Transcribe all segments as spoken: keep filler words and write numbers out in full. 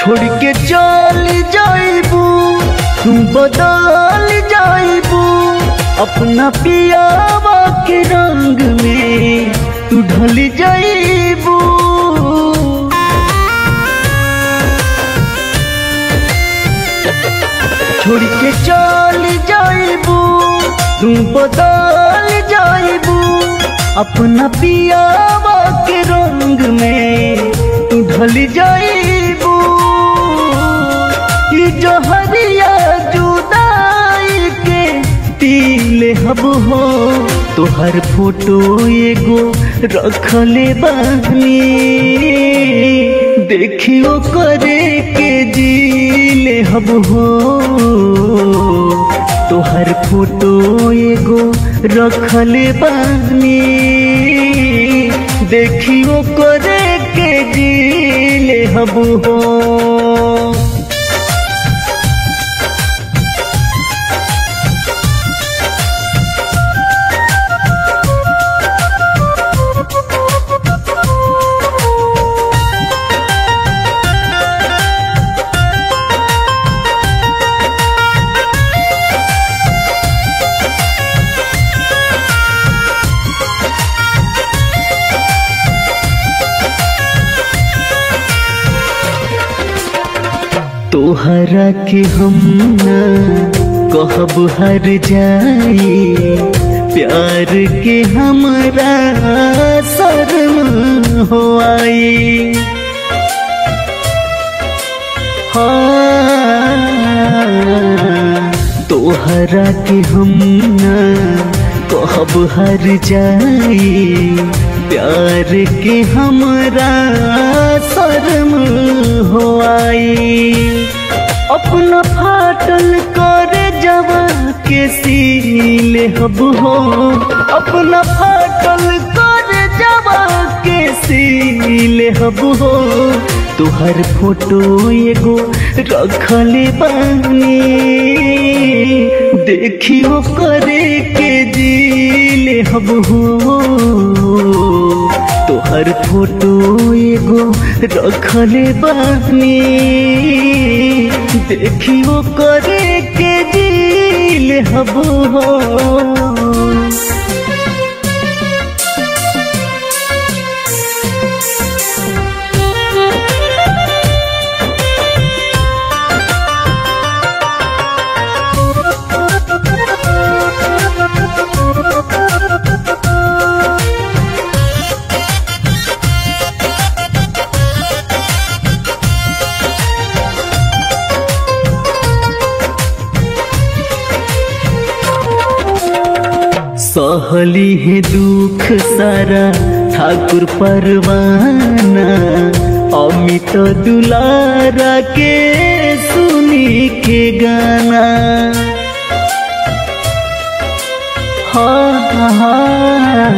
छोड़ के चल जाइबू तू बदल जाइबू अपना पियावा के रंग में तू ढल जाइबू। छोड़ के चल जाइबू तू बदल जाइबू अपना पियावा के रंग में तू ढल जाइबू। कि जहरिया जुदाई के पीले हब हो तोहर फोटो एगो रखले बानी देखियो करे के जीले हब हो तोहर फोटो एगो रखले बानी देखियो करे के जीले हब हो। तोहरा के हम ना कहब हर जाई प्यार के हमरा शर्म हो आई। हाँ तोहरा के हम ना कहब हर जाई प्यार के हमरा शर्म हो आई। अपना फाटल करे जवा के सीले हब हो अपना फाटल करे जवा के सीले हब हो तोहर फोटो एगो रखले बानी देखियो करे के जीले हब हो तोहर फोटो एगो रखले बानी देखियो करे के जीले हब हो। सहली है दुख सारा ठाकुर परवाना अमित दुलारा के सुनी के गाना। हाँ हाँ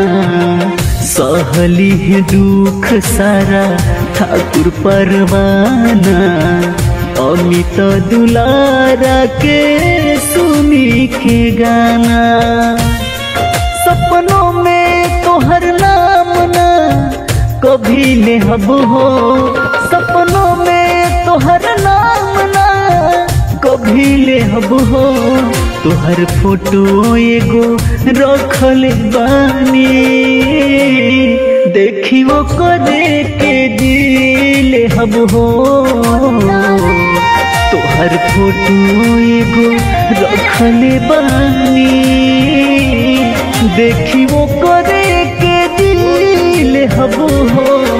सहली है दुख सारा ठाकुर परवाना अमित दुलारा के सुनी के गाना। सपनों में तोहर नाम ना कभी ले हब हो सपनों में तोहर नाम ना कभी ले हब हो तोहर फोटो एगो रखले बानी देखियो करे के दिले हब हो तोहर फोटो एगो रखले बानी देखियो करे के दिल हब हो।